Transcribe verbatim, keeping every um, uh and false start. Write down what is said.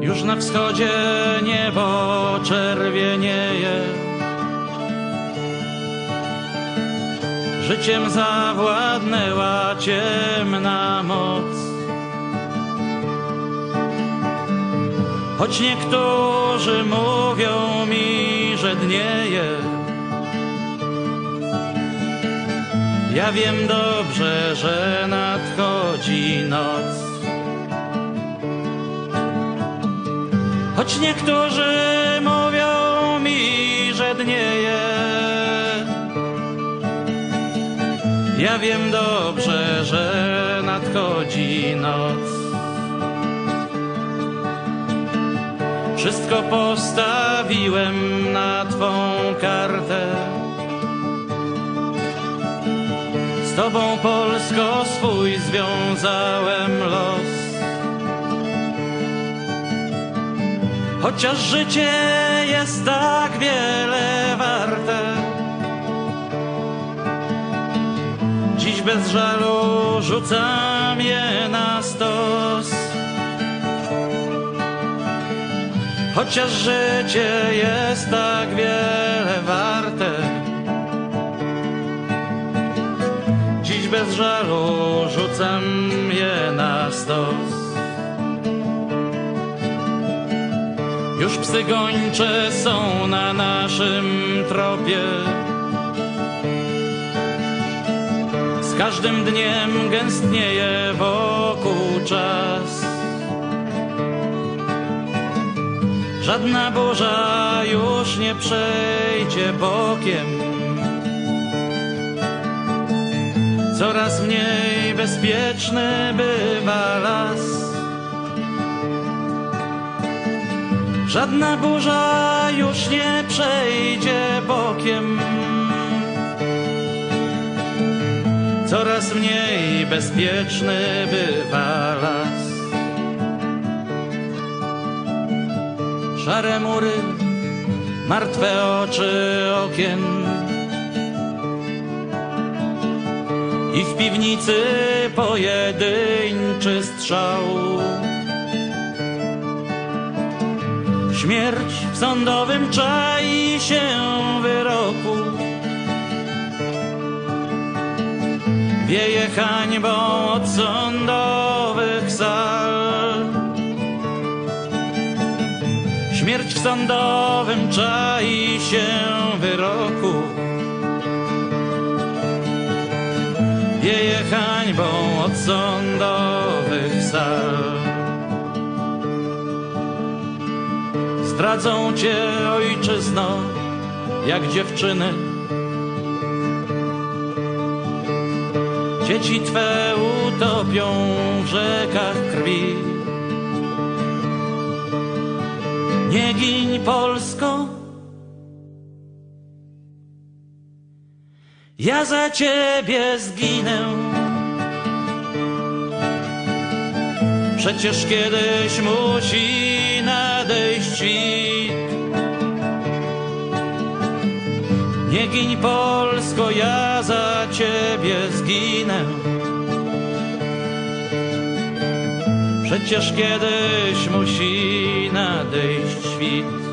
Już na wschodzie niebo czerwienieje, życiem zawładnęła ciemna moc. Choć niektórzy mówią mi, że dnieje, ja wiem dobrze, że nadchodzi noc. Choć niektórzy mówią mi, że dnieje, ja wiem dobrze, że nadchodzi noc. Wszystko postawiłem na twą kartę, z tobą, Polsko, swój związałem los. Chociaż życie jest tak wiele warte, dziś bez żalu rzucam je na stos. Chociaż życie jest tak wiele warte, dziś bez żalu rzucam je na stos. Już psy gończe są na naszym tropie, z każdym dniem gęstnieje wokół czas. Żadna burza już nie przejdzie bokiem, coraz mniej bezpieczny bywa las. Żadna burza już nie przejdzie bokiem, coraz mniej bezpieczny bywa las. Szare mury, martwe oczy okien i w piwnicy pojedynczy strzał. Śmierć w sądowym czai się wyroku, wieje hańbą od sądowych sal. Śmierć w sądowym czai się wyroku, wieje hańbą od sądowych sal. Zdradzą cię, ojczyzno, jak dziewczyny. Dzieci twe utopią w rzekach krwi. Nie giń, Polsko, ja za ciebie zginę. Przecież kiedyś musi nadejść świt. Nie giń, Polsko, ja za ciebie zginę. Przecież kiedyś musi nadejść świt.